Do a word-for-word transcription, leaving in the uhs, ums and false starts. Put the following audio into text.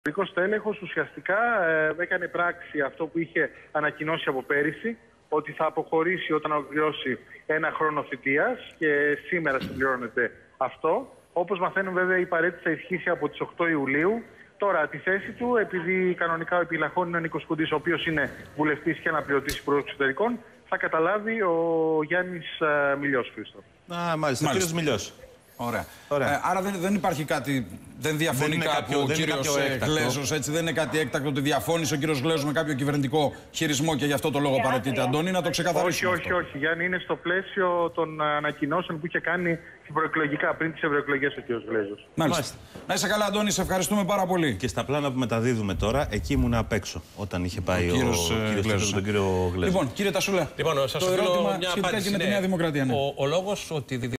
Το στέλεχος ουσιαστικά ε, έκανε πράξη αυτό που είχε ανακοινώσει από πέρυσι, ότι θα αποχωρήσει όταν ολοκληρώσει ένα χρόνο θητείας και σήμερα συμπληρώνεται αυτό. Όπως μαθαίνουν βέβαια η παρέτηση θα ισχύσει από τις οκτώ Ιουλίου. Τώρα τη θέση του, επειδή κανονικά ο επιλαχών είναι ο Νίκος Κούντης, ο οποίος είναι βουλευτής και αναπληρωτής υπουργός εξωτερικών, θα καταλάβει ο Γιάννης ε, Μιλιός, Χρήστο. Α, μάλιστα, ο κύριος Μιλιός. Ωραία. Ωραία. Ε, άρα δεν, δεν υπάρχει κάτι, δεν διαφωνεί κάποιο ο κύριος Γλέζος, έτσι, δεν είναι κάτι έκτακτο ότι διαφώνησε ο κύριος Γλέζος με κάποιο κυβερνητικό χειρισμό και γι' αυτό το λόγο παραιτείται. Αντώνη, να το ξεκαθαρίσουμε. Όχι, όχι, όχι. Γιάννη, είναι στο πλαίσιο των ανακοινώσεων που είχε κάνει προεκλογικά πριν τις ευρωεκλογές ο κύριος Γλέζος. Μάλιστα. Να είσαι καλά, Αντώνη, σε ευχαριστούμε πάρα πολύ. Και στα πλάνα που μεταδίδουμε τώρα, εκεί ήμουν απ' έξω όταν είχε πάει ο, ο κύριος Γλέζος. Τον κύριο Γλέζο. Λοιπόν, κύριε Τασούλα, λοιπόν, σας το ερώτημα μια σχετικά και με τη Νέα Δημοκρατία. Ναι. Ο, ο λόγος ότι